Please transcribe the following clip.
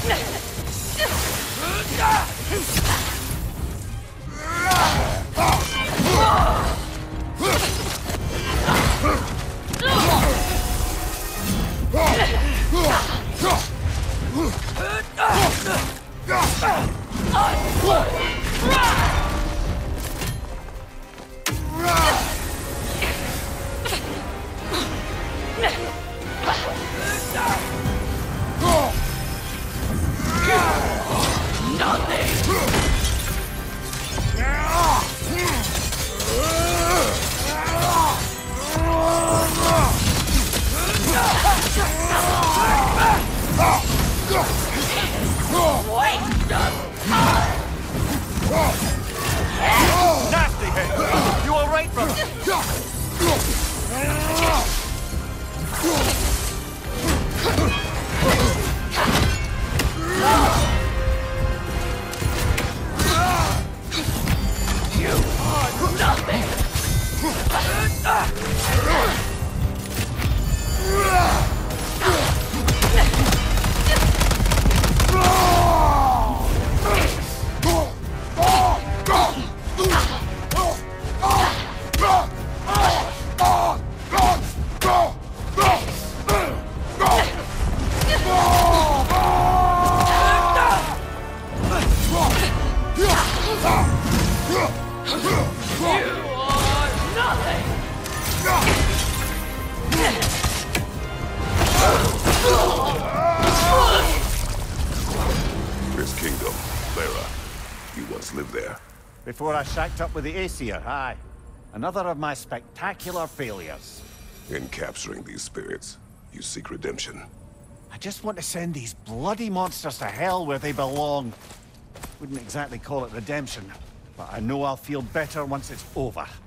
Nasty head! You all right, brother? You are nothing! This kingdom, Clara. You once lived there. Before I shacked up with the Aesir, aye. Another of my spectacular failures. In capturing these spirits, you seek redemption. I just want to send these bloody monsters to hell where they belong. Wouldn't exactly call it redemption, but I know I'll feel better once it's over.